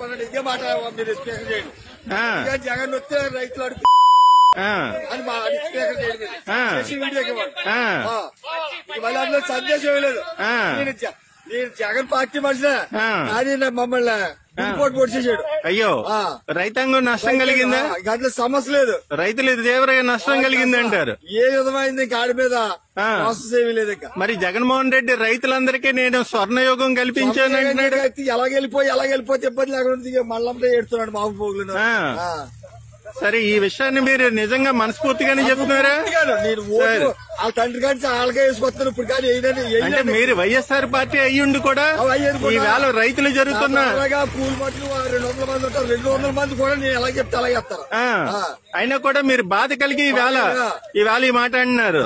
మాట్లాడండి, ఇదే మాట మీరు స్పీకర్ చేయండి. జగన్ వస్తే రైతులు అని స్పీకర్ చేయండి, చేసి వీడియోకి మళ్ళీ అందులో సందేశం లేదు. నేను జగన్ పార్టీ మనిషినే, కానీ మమ్మల్ని రిపోర్ట్ పొడిచేసాడు. అయ్యో, రైతాంగం నష్టం కలిగిందా? గంటల సమస్య లేదు, రైతులు తీవ్రంగా నష్టం కలిగింది అంటారు. ఏ విధమైంది గాడి మీద ప్రాసెస్ ఏమీ లేదు. ఇంకా మరి జగన్మోహన్ రెడ్డి రైతులందరికీ నేను స్వర్ణయోగం కల్పించాను అంటున్నాడు. ఎలాగెళ్ళిపోతే ఇబ్బంది లేకుండా మళ్ళీ ఏడుతున్నాడు మామూలు పోగులు. సరే, ఈ విషయాన్ని మీరు నిజంగా మనస్ఫూర్తిగానే చెప్తున్నారా? నేను వాళ్ళ తండ్రి కానీ వాళ్ళకే వేసుకొస్తాను ఇప్పుడు. కానీ అంటే మీరు వైఎస్ఆర్ పార్టీ అయ్యుండి కూడా ఈవేళ రైతులు జరుగుతున్నా పూలు మట్లు 200 మంది ఉంటారు, 200 మంది కూడా నేను ఎలా చెప్తే అలా చెప్తారు. అయినా కూడా మీరు బాధ కలిగి ఈవేళ ఈ మాట అంటున్నారు.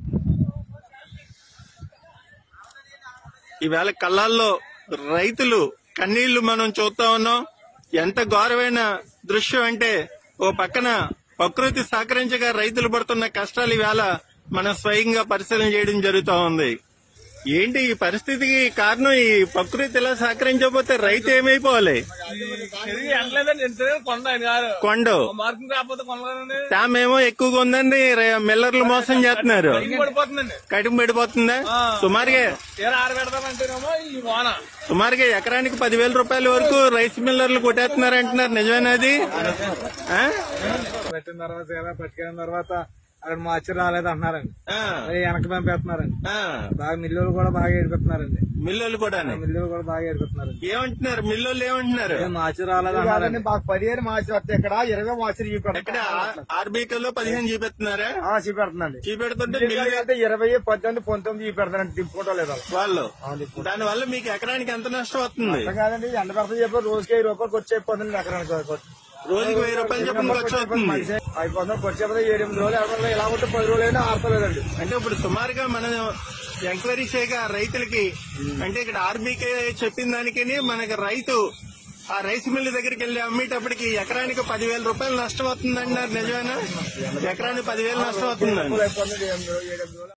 ఈవేళ కళ్ళాల్లో రైతులు కన్నీళ్లు మనం చూస్తా ఉన్నాం. ఎంత ఘోరమైన దృశ్యం అంటే, ఓ పక్కన ప్రకృతి సహకరించగా రైతులు పడుతున్న కష్టాలు ఈవేళ మనం స్వయంగా పరిశీలన చేయడం జరుగుతూ ఉంది. ఏంటి ఈ పరిస్థితికి కారణం? ఈ ప్రకృతి ఇలా సహకరించకపోతే రైతు ఏమైపోవాలి? కొండ తామేమో ఎక్కువగా ఉందండి, మిల్లర్లు మోసం చేస్తున్నారు, కడుపు పడిపోతుందా? సుమారుగా ఎకరానికి 10,000 రూపాయల వరకు రైస్ మిల్లర్లు కొట్టేస్తున్నారు అంటున్నారు. నిజమేనది? పట్టుకెళ్ళిన తర్వాత అక్కడ మార్చి రాలేదు అంటున్నారండి, వెనక పంపేస్తున్నారండి. బాగా మిల్లులు కూడా బాగా ఏడిపోతున్నారండి. మిల్లులు కూడా బాగా ఏడిపోతున్నారు. ఏమంటున్నారు మిల్లులు? ఏమంటున్నారు? మార్చి రాలేదు అన్నారండి. మాకు 15 మార్చి వస్తే ఇక్కడ 20 మార్చి ఇక్కడ ఆర్బీకేలో 15 చూపెడుతున్నారా? చూపెడుతుందండి. చూపెడుతుంటే 20, 18, 19 చూపెడతారండి. తిప్పుకోవడం లేదు వాళ్ళు. దాని వల్ల మీకు ఎకరానికి ఎంత నష్టం వస్తుంది? కాదండి, ఎండ పెడతా చెప్పి రోజుకి 1000 రూపాయలు ఖర్చు అయిపోతుంది. ఎకరానికి రోజుకి 1000 రూపాయలు చెప్పిన ఖర్చు అవుతుంది. అయిపోతుంది. ఖర్చు అయిపోతే 7-8 రోజులు ఇలా ఉంటే 10 రోజులైనా ఆడతలేదండి. అంటే ఇప్పుడు సుమారుగా మనం ఎంక్వైరీ చేయగా రైతులకి, అంటే ఇక్కడ ఆర్బీకే చెప్పిన దానికి మనకి రైతు ఆ రైస్ మిల్ దగ్గరికి వెళ్లి అమ్మేటప్పటికి ఎకరానికి 10,000 రూపాయలు నష్టం అవుతుందండి. నిజమేనా? ఎకరానికి 10,000 నష్టం అవుతుందండి.